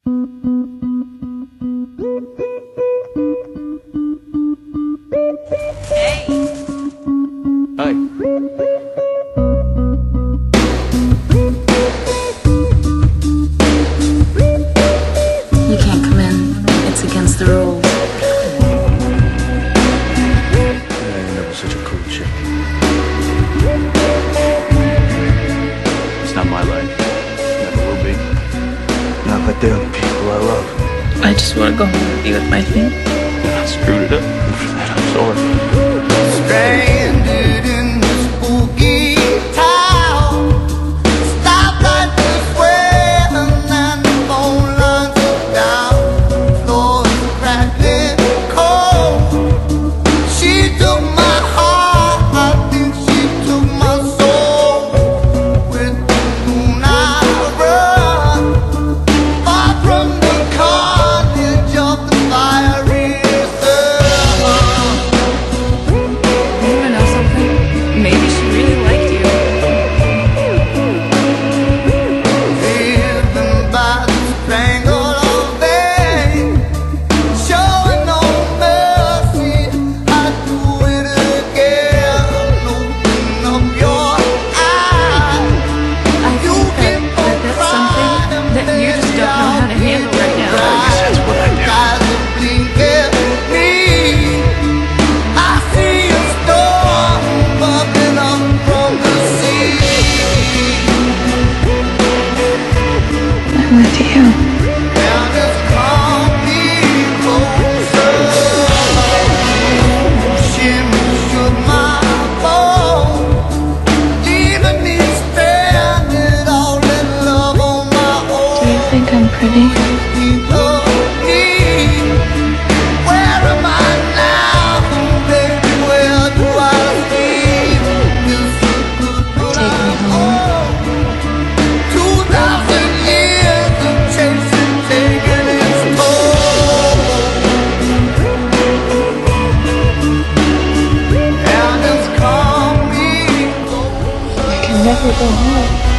Hey. Hi. You can't come in. It's against the rules. You're never such a cool chick. It's not my life. Never will be. Not with them people I love. I just want to go home and be with my family. I screwed it up. For that, I'm sorry. Stranded in this spooky town, stoplight is swaying and the phone lines are down. Floor is crackling cold. She took my heart, I think she took my soul. With the moon I run, far from the carnage of the fiery sun. You wanna know something? Maybe she really liked you. Driven by the strangle of vein, showing no mercy, I do it again. Open up your eyes. I think that that's something that you just don't know how to handle right now. That's what I do. Eyes are blinking me. I see a storm bubbling up from the sea. I'm with you. Now just come be closer. Shimmy shook my bones, leaving me stranded all in love on my own. Do you think I'm pretty? Think of me. Where am I now, baby? Where do I sleep? This is good. Take me home. 2,000 years of chasing, taking its toll. And it's come me I can never go home.